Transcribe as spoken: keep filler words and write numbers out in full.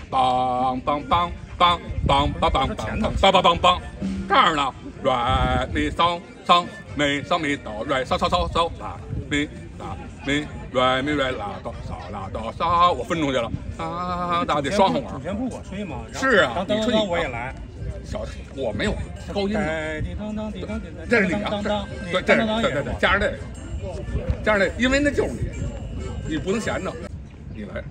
梆梆梆梆梆梆梆梆梆梆梆梆梆，这儿呢，来咪嗦嗦咪嗦咪哆，来嗦嗦嗦嗦啦咪啦咪，来咪来啦哆嗦啦哆嗦，我分出去了啊，大家得双簧耳。 主旋律我吹嘛， 是啊，你吹你我也来。 小我没有高音的，这是你啊，对，这对对对，加上这个，加上这个，因为那就是你，你不能闲着，你来。